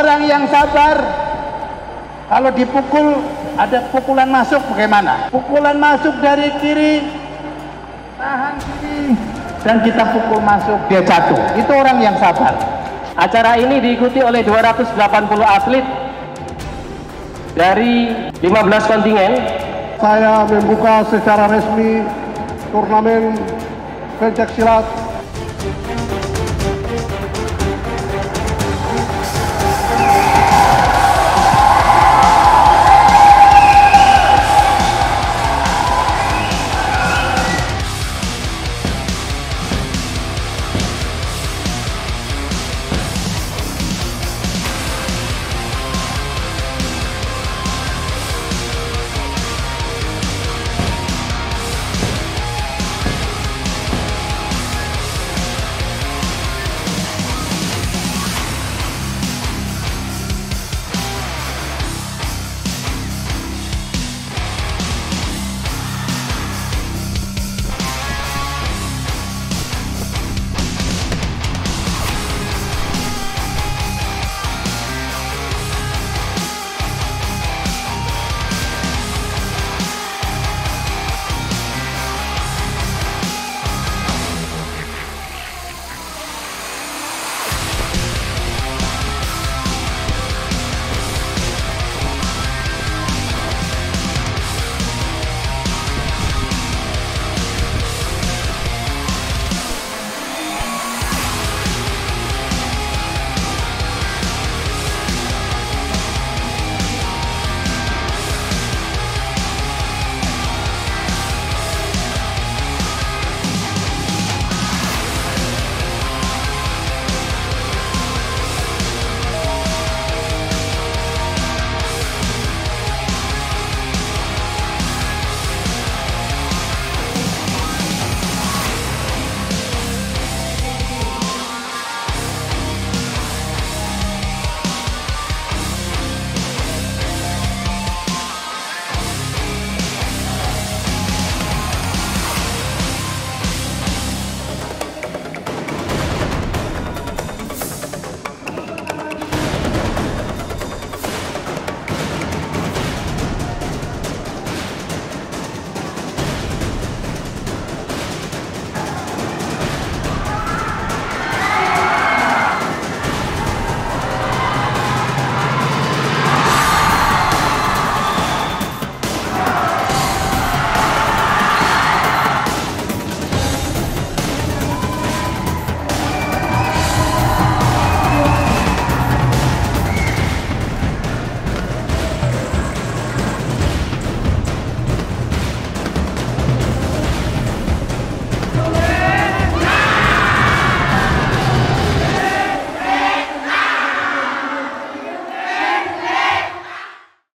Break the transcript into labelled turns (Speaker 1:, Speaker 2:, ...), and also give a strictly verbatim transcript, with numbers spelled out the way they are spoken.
Speaker 1: Orang yang sabar, kalau dipukul ada pukulan masuk bagaimana? Pukulan masuk dari kiri, tahan kiri, dan kita pukul masuk, dia jatuh. Itu orang yang sabar.
Speaker 2: Acara ini diikuti oleh dua ratus delapan puluh atlet dari lima belas kontingen.
Speaker 3: Saya membuka secara resmi turnamen pencaksilat